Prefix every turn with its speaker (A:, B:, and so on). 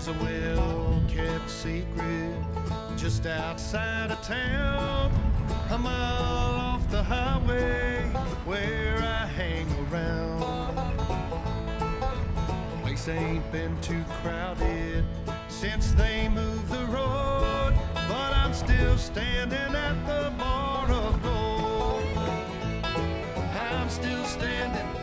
A: a well-kept secret just outside of town, a mile off the highway where I hang around. The place ain't been too crowded since they moved the road, but I'm still standing at the bar of gold. I'm still standing